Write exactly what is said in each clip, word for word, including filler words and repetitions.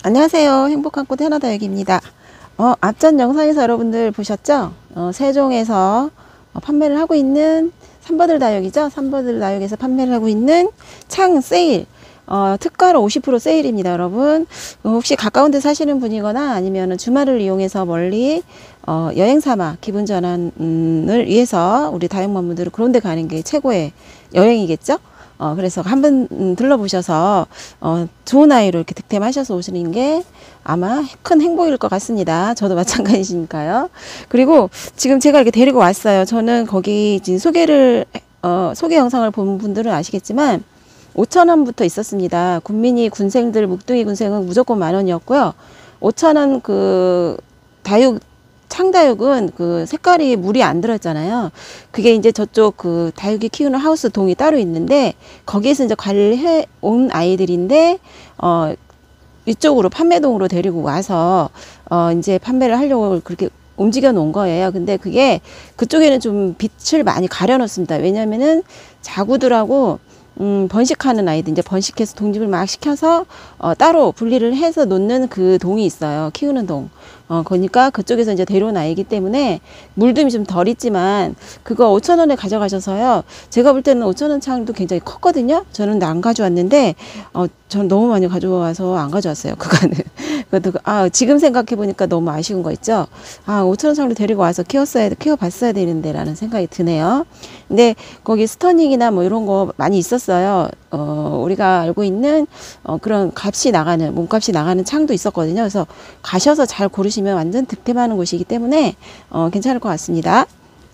안녕하세요. 행복한 꽃 해나다육입니다. 어, 앞전 영상에서 여러분들 보셨죠? 어, 세종에서 어, 판매를 하고 있는 삼버들 다육이죠. 삼버들 다육에서 판매를 하고 있는 창 세일, 어, 특가로 오십 퍼센트 세일입니다. 여러분 어, 혹시 가까운 데 사시는 분이거나 아니면 주말을 이용해서 멀리 어, 여행 삼아 기분 전환을 위해서 우리 다육맘분들은 그런 데 가는 게 최고의 여행이겠죠. 어, 그래서 한번 음, 들러보셔서 어, 좋은 아이로 이렇게 득템하셔서 오시는 게 아마 큰 행복일 것 같습니다. 저도 마찬가지니까요. 그리고 지금 제가 이렇게 데리고 왔어요. 저는 거기 지금 소개를 어, 소개 영상을 본 분들은 아시겠지만 오천 원부터 있었습니다. 군민이 군생들 묵둥이 군생은 무조건 만 원이었고요. 오천 원 그 다육 창다육은 그 색깔이 물이 안 들었잖아요. 그게 이제 저쪽 그 다육이 키우는 하우스 동이 따로 있는데 거기에서 이제 관리를 해 온 아이들인데 어 이쪽으로 판매동으로 데리고 와서 어 이제 판매를 하려고 그렇게 움직여 놓은 거예요. 근데 그게 그쪽에는 좀 빛을 많이 가려 놓습니다. 왜냐면은 자구들하고 음, 번식하는 아이들, 이제 번식해서 독립을 막 시켜서, 어, 따로 분리를 해서 놓는 그 동이 있어요. 키우는 동. 어, 그러니까 그쪽에서 이제 데려온 아이기 때문에 물듬이 좀 덜 있지만, 그거 오천 원에 가져가셔서요. 제가 볼 때는 오천 원 창도 굉장히 컸거든요. 저는 안 가져왔는데, 어, 저는 너무 많이 가져와서 안 가져왔어요. 그거는. 그것도, 아, 지금 생각해보니까 너무 아쉬운 거 있죠. 아, 오천 원 창도 데리고 와서 키웠어야, 키워봤어야 되는데, 라는 생각이 드네요. 근데 거기 스터닝이나 뭐 이런 거 많이 있었어요. 어, 우리가 알고 있는 어, 그런 값이 나가는, 몸값이 나가는 창도 있었거든요. 그래서 가셔서 잘 고르시면 완전 득템하는 곳이기 때문에 어, 괜찮을 것 같습니다.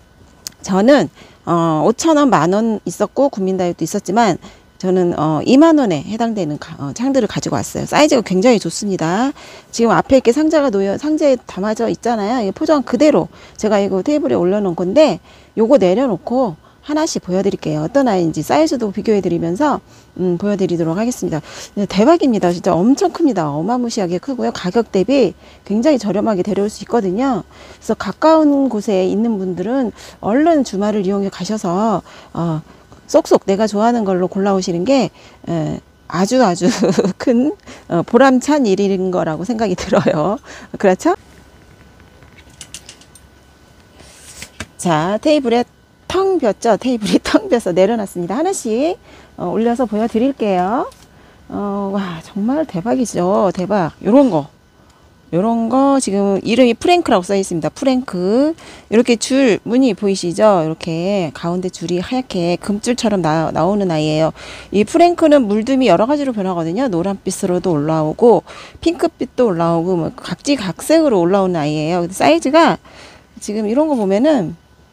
저는 어, 오천 원, 만 원 있었고 국민다육도 있었지만 저는 어, 이만 원에 해당되는 가, 어, 창들을 가지고 왔어요. 사이즈가 굉장히 좋습니다. 지금 앞에 이렇게 상자가 놓여 상자에 담아져 있잖아요. 이 포장 그대로 제가 이거 테이블에 올려놓은 건데 요거 내려놓고 하나씩 보여드릴게요. 어떤 아이인지 사이즈도 비교해드리면서 음, 보여드리도록 하겠습니다. 대박입니다. 진짜 엄청 큽니다. 어마무시하게 크고요. 가격 대비 굉장히 저렴하게 데려올 수 있거든요. 그래서 가까운 곳에 있는 분들은 얼른 주말을 이용해 가셔서 어, 쏙쏙 내가 좋아하는 걸로 골라오시는 게 에, 아주 아주 큰 어, 보람찬 일인 거라고 생각이 들어요. 그렇죠? 자, 테이블에 텅 볐죠? 테이블이 텅 벼서 내려놨습니다. 하나씩 어, 올려서 보여드릴게요. 어, 와, 정말 대박이죠. 대박. 요런 거. 요런 거 지금 이름이 프랭크라고 써 있습니다. 프랭크. 이렇게 줄 무늬 보이시죠? 이렇게 가운데 줄이 하얗게 금줄처럼 나, 나오는 아이예요. 이 프랭크는 물듬이 여러 가지로 변하거든요. 노란빛으로도 올라오고 핑크빛도 올라오고 뭐 각지각색으로 올라오는 아이예요. 사이즈가 지금 이런 거 보면은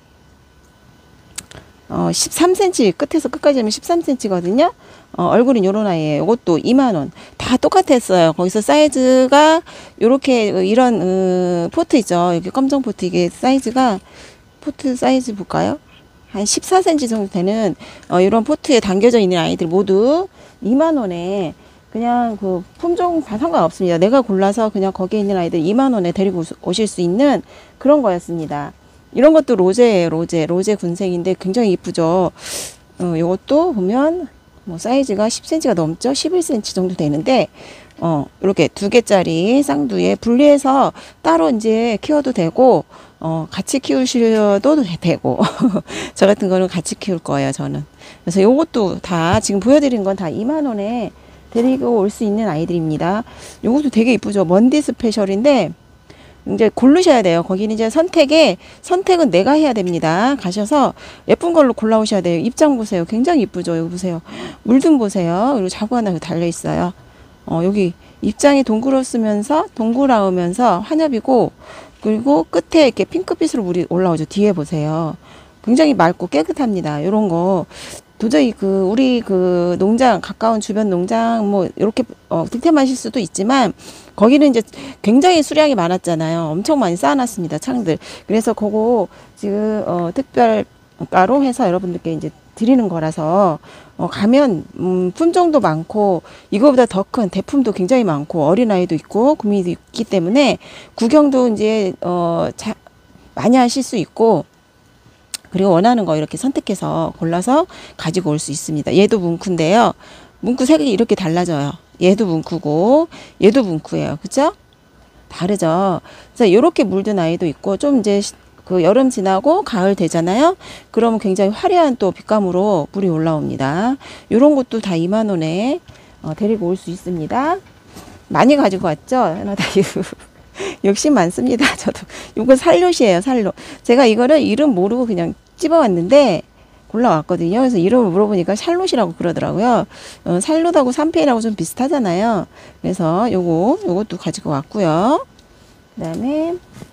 어, 십삼 센티미터 끝에서 끝까지 하면 십삼 센티미터거든요. 어, 얼굴은 요런 아이예요. 이것도 이만 원. 다 똑같았어요. 거기서 사이즈가 요렇게 이런 어, 포트 있죠. 여기 검정 포트 이게 사이즈가 포트 사이즈 볼까요? 한 십사 센티미터 정도 되는 어, 이런 포트에 담겨져 있는 아이들 모두 이만 원에 그냥 그 품종 다 상관없습니다. 내가 골라서 그냥 거기에 있는 아이들 이만 원에 데리고 오실 수 있는 그런 거였습니다. 이런 것도 로제예요. 로제. 로제 군생인데 굉장히 이쁘죠. 어, 요것도 보면 뭐 사이즈가 십 센티미터가 넘죠. 십일 센티미터 정도 되는데 어, 이렇게 두 개짜리 쌍두에 분리해서 따로 이제 키워도 되고 어, 같이 키우셔도 되고 저 같은 거는 같이 키울 거예요. 저는. 그래서 요것도 다 지금 보여드린 건 다 이만 원에 데리고 올 수 있는 아이들입니다. 요것도 되게 이쁘죠. 먼디 스페셜인데 이제 고르셔야 돼요. 거기는 이제 선택에, 선택은 내가 해야 됩니다. 가셔서 예쁜 걸로 골라오셔야 돼요. 입장 보세요. 굉장히 이쁘죠. 여기 보세요. 물든 보세요. 그리고 자구 하나 달려 있어요. 어, 여기 입장이 동그랗으면서, 동그라우면서 환엽이고, 그리고 끝에 이렇게 핑크빛으로 물이 올라오죠. 뒤에 보세요. 굉장히 맑고 깨끗합니다. 요런 거. 도저히 그 우리 그 농장 가까운 주변 농장 뭐 이렇게 어, 득템하실 수도 있지만 거기는 이제 굉장히 수량이 많았잖아요. 엄청 많이 쌓아놨습니다. 창들. 그래서 그거 지금 어, 특별가로 해서 여러분들께 이제 드리는 거라서 어, 가면 음, 품종도 많고 이거보다 더 큰 대품도 굉장히 많고 어린아이도 있고 구미도 있기 때문에 구경도 이제 어, 자, 많이 하실 수 있고 그리고 원하는 거 이렇게 선택해서 골라서 가지고 올 수 있습니다. 얘도 뭉크인데요. 문구 색이 이렇게 달라져요. 얘도 뭉크고 얘도 뭉크예요. 그죠? 다르죠. 그래서 이렇게 물든 아이도 있고, 좀 이제 그 여름 지나고 가을 되잖아요. 그러면 굉장히 화려한 또 빛감으로 물이 올라옵니다. 이런 것도 다 이만 원에 어, 데리고 올 수 있습니다. 많이 가지고 왔죠? 하나다유. 욕심 많습니다. 저도. 이건 살롯이에요, 살롯. 제가 이거를 이름 모르고 그냥 집어왔는데 골라왔거든요. 그래서 이름을 물어보니까 샬롯이라고 그러더라고요. 어, 살롯하고 삼페이라고 좀 비슷하잖아요. 그래서 요거, 요것도 가지고 왔고요. 그 다음에,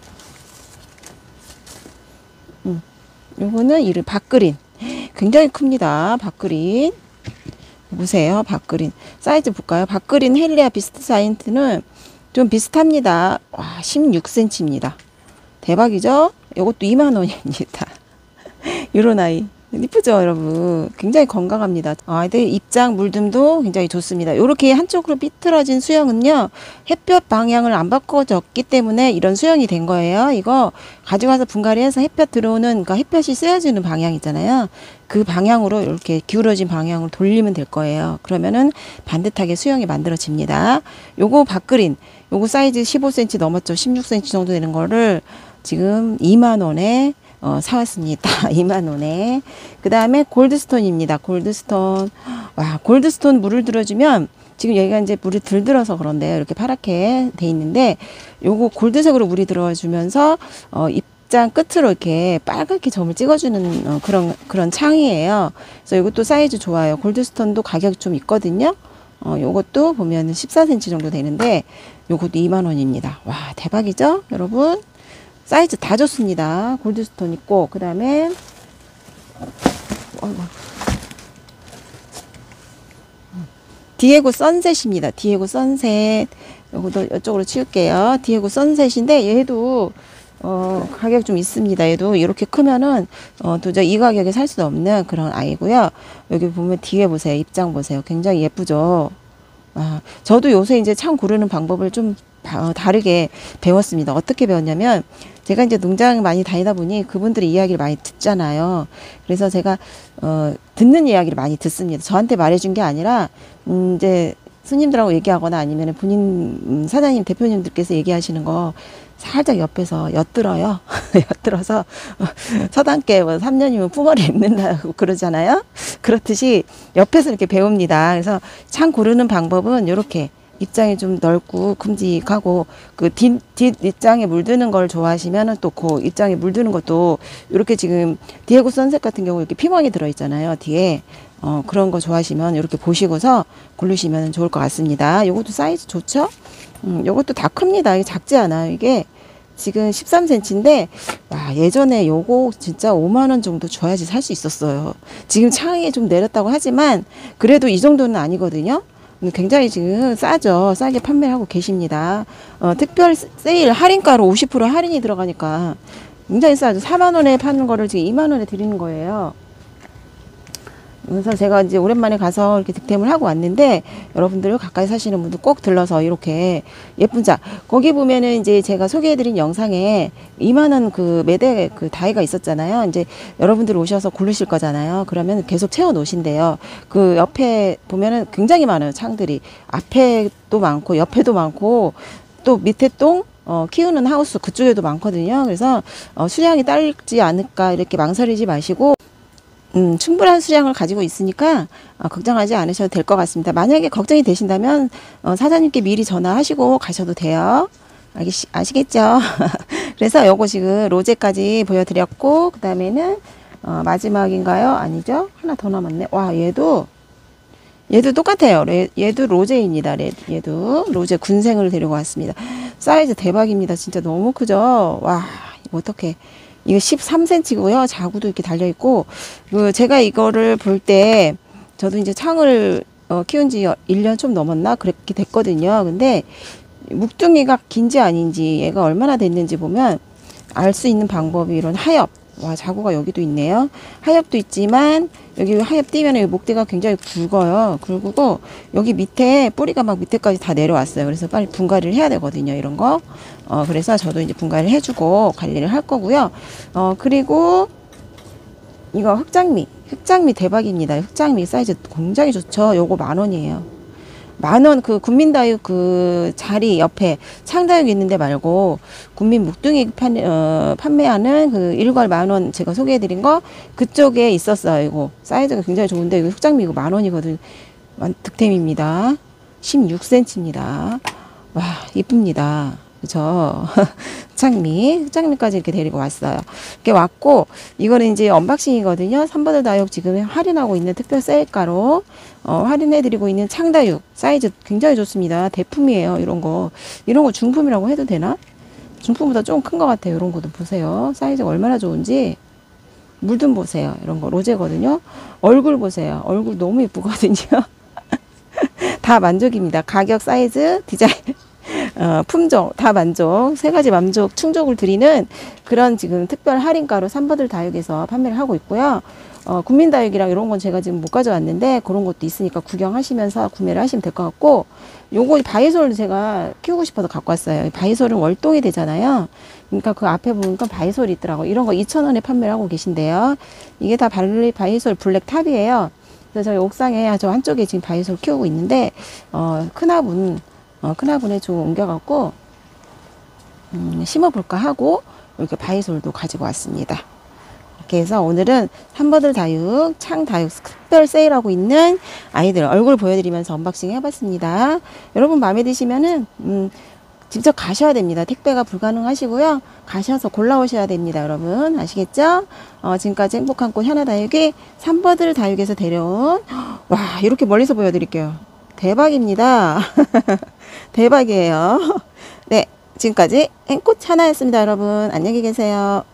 음, 요거는 이름 밥그린. 굉장히 큽니다. 밥그린. 보세요. 밥그린. 사이즈 볼까요? 밥그린 헬리아 비스트 사인트는 좀 비슷합니다. 와, 십육 센티미터입니다. 대박이죠? 요것도 이만 원입니다. 요런 아이. 이쁘죠, 여러분? 굉장히 건강합니다. 아이들 입장 물듦도 굉장히 좋습니다. 이렇게 한쪽으로 삐뚤어진 수영은요, 햇볕 방향을 안 바꿔줬기 때문에 이런 수영이 된 거예요. 이거 가져가서 분갈이해서 햇볕 들어오는, 그러니까 햇볕이 쐬어지는 방향 있잖아요. 그 방향으로 이렇게 기울어진 방향으로 돌리면 될 거예요. 그러면은 반듯하게 수영이 만들어집니다. 요거 밥그린, 요거 사이즈 십오 센티미터 넘었죠. 십육 센티미터 정도 되는 거를 지금 이만 원에 어, 사왔습니다. 이만 원에. 그 다음에 골드스톤입니다. 골드스톤. 와, 골드스톤 물을 들어주면, 지금 여기가 이제 물을 들들어서 그런데요. 이렇게 파랗게 돼 있는데, 요거 골드색으로 물이 들어주면서, 어, 입장 끝으로 이렇게 빨갛게 점을 찍어주는 어, 그런, 그런 창이에요. 그래서 이것도 사이즈 좋아요. 골드스톤도 가격이 좀 있거든요. 어, 요것도 보면 십사 센티미터 정도 되는데, 요것도 이만 원입니다. 와, 대박이죠? 여러분? 사이즈 다 좋습니다. 골드스톤 있고, 그 다음에, 디에고 선셋입니다. 디에고 선셋. 요것도 이쪽으로 치울게요. 디에고 선셋인데, 얘도, 어, 가격 좀 있습니다. 얘도 이렇게 크면은, 어, 도저히 이 가격에 살 수 없는 그런 아이고요. 여기 보면 뒤에 보세요. 입장 보세요. 굉장히 예쁘죠? 아, 저도 요새 이제 창 고르는 방법을 좀 다르게 배웠습니다. 어떻게 배웠냐면, 제가 이제 농장 많이 다니다 보니 그분들의 이야기를 많이 듣잖아요. 그래서 제가, 어, 듣는 이야기를 많이 듣습니다. 저한테 말해준 게 아니라, 음, 이제 스님들하고 얘기하거나 아니면 본인, 음, 사장님, 대표님들께서 얘기하시는 거 살짝 옆에서 엿들어요. 엿들어서, 서당께 뭐 삼 년이면 뿡어리 입는다고 그러잖아요. 그렇듯이 옆에서 이렇게 배웁니다. 그래서 창 고르는 방법은 이렇게 입장이 좀 넓고 큼직하고, 그 뒷, 뒷 입장에 물드는 걸 좋아하시면은 또 그 입장에 물드는 것도 이렇게 지금 디에고 선셋 같은 경우 이렇게 피멍이 들어있잖아요. 뒤에. 어, 그런 거 좋아하시면 이렇게 보시고서 고르시면 좋을 것 같습니다. 요것도 사이즈 좋죠? 음, 요것도 다 큽니다. 이게 작지 않아요. 이게 지금 십삼 센티미터인데, 와, 예전에 요거 진짜 오만 원 정도 줘야지 살 수 있었어요. 지금 창이 좀 내렸다고 하지만, 그래도 이 정도는 아니거든요. 굉장히 지금 싸죠. 싸게 판매하고 계십니다. 어, 특별 세일 할인가로 오십 퍼센트 할인이 들어가니까 굉장히 싸죠. 사만 원에 파는 거를 지금 이만 원에 드리는 거예요. 그래서 제가 이제 오랜만에 가서 이렇게 득템을 하고 왔는데, 여러분들 가까이 사시는 분들 꼭 들러서 이렇게 예쁜 자, 거기 보면은 이제 제가 소개해드린 영상에 이만 원 그 매대 그 다이가 있었잖아요. 이제 여러분들 오셔서 고르실 거잖아요. 그러면 계속 채워 놓으신대요. 그 옆에 보면은 굉장히 많아요. 창들이. 앞에도 많고, 옆에도 많고, 또 밑에 똥, 어, 키우는 하우스 그쪽에도 많거든요. 그래서, 어, 수량이 딸리지 않을까 이렇게 망설이지 마시고, 음, 충분한 수량을 가지고 있으니까 어, 걱정하지 않으셔도 될 것 같습니다. 만약에 걱정이 되신다면 어, 사장님께 미리 전화하시고 가셔도 돼요. 알겠, 아시겠죠? 그래서 요거 지금 로제까지 보여드렸고, 그 다음에는 어, 마지막인가요? 아니죠? 하나 더 남았네. 와, 얘도 얘도 똑같아요. 레, 얘도 로제입니다. 레, 얘도 로제 군생을 데리고 왔습니다. 사이즈 대박입니다. 진짜 너무 크죠? 와, 이거 어떡해. 이거 십삼 센티미터고요. 자구도 이렇게 달려있고, 그 제가 이거를 볼 때, 저도 이제 창을 어, 키운 지 일 년 좀 넘었나? 그렇게 됐거든요. 근데, 묵둥이가 긴지 아닌지, 얘가 얼마나 됐는지 보면, 알 수 있는 방법이 이런 하엽. 와, 자구가 여기도 있네요. 하엽도 있지만, 여기 하엽 띄면 목대가 굉장히 굵어요. 굵고, 여기 밑에, 뿌리가 막 밑에까지 다 내려왔어요. 그래서 빨리 분갈이를 해야 되거든요. 이런 거. 어, 그래서 저도 이제 분갈이를 해주고 관리를 할 거고요. 어, 그리고, 이거 흑장미. 흑장미 대박입니다. 흑장미 사이즈 굉장히 좋죠. 요거 만 원이에요. 만원 그 국민다육 그 자리 옆에 창다육이 있는데 말고 국민 묵둥이 판, 어, 판매하는 그 일괄 만원 제가 소개해드린 거 그쪽에 있었어요. 이거 사이즈가 굉장히 좋은데 이거 흑장미 이거 만원이거든. 득템입니다. 십육 센티미터입니다. 와 이쁩니다. 그죠? 흑장미, 흑장미까지 이렇게 데리고 왔어요. 이렇게 왔고, 이거는 이제 언박싱이거든요. 삼버들 다육 지금 할인하고 있는 특별 세일가로, 어, 할인해드리고 있는 창다육. 사이즈 굉장히 좋습니다. 대품이에요. 이런 거. 이런 거 중품이라고 해도 되나? 중품보다 좀 큰 것 같아요. 이런 것도 보세요. 사이즈가 얼마나 좋은지. 물 좀 보세요. 이런 거. 로제거든요. 얼굴 보세요. 얼굴 너무 예쁘거든요. 다 만족입니다. 가격, 사이즈, 디자인. 어, 품종 다 만족, 세 가지 만족 충족을 드리는 그런 지금 특별 할인가로 삼버들 다육에서 판매를 하고 있고요. 어, 국민다육이랑 이런 건 제가 지금 못 가져왔는데 그런 것도 있으니까 구경하시면서 구매를 하시면 될 것 같고, 요거 바이솔 제가 키우고 싶어서 갖고 왔어요. 바이솔은 월동이 되잖아요. 그러니까 그 앞에 보니까 바이솔이 있더라고. 이런 거 이천 원에 판매를 하고 계신데요. 이게 다 발리 바이솔 블랙 탑이에요. 그래서 저희 옥상에 저 한쪽에 지금 바이솔 키우고 있는데 어, 큰 화분 어, 큰 화분에 좀 옮겨갖고 음, 심어볼까 하고 이렇게 바이솔도 가지고 왔습니다. 이렇게 해서 오늘은 삼버들 다육, 창 다육 특별 세일하고 있는 아이들 얼굴 보여드리면서 언박싱 해봤습니다. 여러분 마음에 드시면은 음, 직접 가셔야 됩니다. 택배가 불가능하시고요. 가셔서 골라오셔야 됩니다. 여러분 아시겠죠? 어, 지금까지 행복한 꽃 하나다육이 삼버들 다육에서 데려온, 와 이렇게 멀리서 보여드릴게요. 대박입니다. 대박이에요. 네, 지금까지 행꽃 하나였습니다. 여러분 안녕히 계세요.